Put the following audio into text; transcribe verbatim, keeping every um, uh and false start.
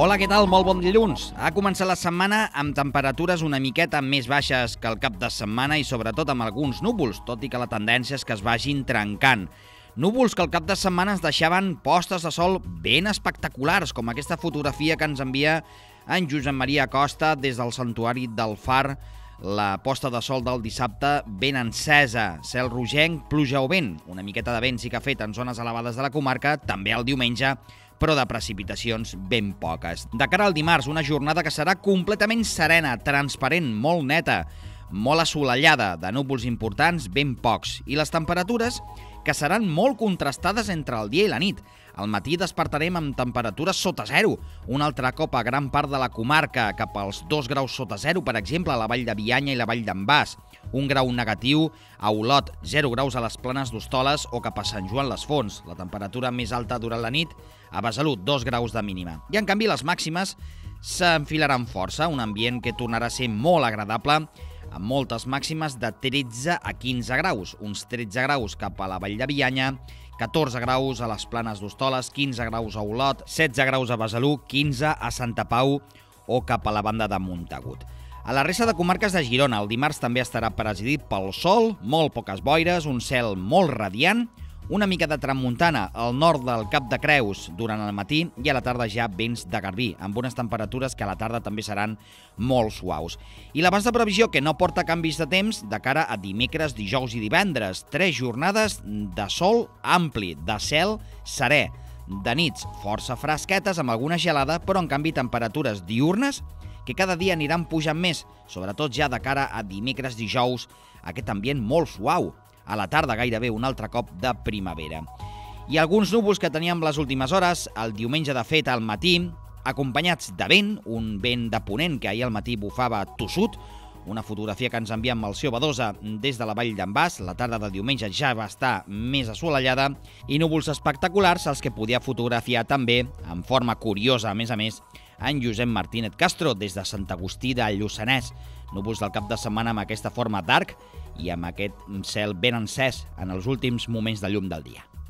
Hola, què tal? Molt bon dilluns. Ha començat la setmana amb temperatures una miqueta més baixes que el cap de setmana i sobretot amb alguns núvols, tot i que la tendència és que es vagin trencant. Núvols que el cap de setmana es deixaven postes de sol ben espectaculars, com aquesta fotografia que ens envia en Josep Maria Costa des del Santuari del Far, la posta de sol del dissabte ben encesa, cel rogenc, pluja o vent. Una miqueta de vent sí que ha fet en zones elevades de la comarca, també el diumenge, però de precipitacions ben poques. De cara al dimarts, una jornada que serà completament serena, transparent, molt neta, molt assolellada, de núvols importants, ben pocs, i les temperatures que seran molt contrastades entre el dia i la nit. Al matí despertarem amb temperatures sota zero, un altre cop a gran part de la comarca, cap als dos graus sota zero, per exemple, a la vall de Bianya i la vall d'en Bas, un grau negatiu a Olot, zero graus a les Planes d'Hostoles o cap a Sant Joan les Fonts. La temperatura més alta durant la nit a Besalú, dos graus de mínima. I en canvi les màximes s'enfilaran força, un ambient que tornarà a ser molt agradable, amb moltes màximes de tretze a quinze graus, uns tretze graus cap a la vall de Bianya, catorze graus a les Planes d'Hostoles, quinze graus a Olot, setze graus a Besalú, quinze a Santa Pau o cap a la banda de Montagut. A la resta de comarques de Girona, el dimarts també estarà presidit pel sol, molt poques boires, un cel molt radiant, una mica de tramuntana al nord del Cap de Creus durant el matí i a la tarda ja vents de garbí, amb unes temperatures que a la tarda també seran molt suaus. I l'abans de previsió que no porta canvis de temps de cara a dimecres, dijous i divendres. Tres jornades de sol ampli, de cel serè, de nits força fresquetes amb alguna gelada, però en canvi temperatures diurnes que cada dia aniran pujant més, sobretot ja de cara a dimecres, dijous, aquest ambient molt suau. A la tarda gairebé un altre cop de primavera. I alguns núvols que teníem les últimes hores, el diumenge de fet al matí, acompanyats de vent, un vent de ponent que ahir al matí bufava tossut, una fotografia que ens envia amb el seu Badosa des de la vall d'en Bas, la tarda del diumenge ja va estar més assolellada, i núvols espectaculars, els que podia fotografiar també, en forma curiosa a més a més, en Josep Martínez Castro des de Sant Agustí de Lluçanès. Núvols del cap de setmana amb aquesta forma d'arc i amb aquest cel ben encès en els últims moments de llum del dia.